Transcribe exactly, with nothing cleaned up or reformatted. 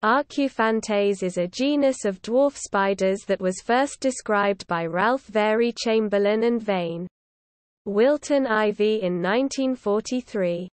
Arcuphantes is a genus of dwarf spiders that was first described by Ralph Very Chamberlain and Vane. Wilton Ivy in nineteen forty-three.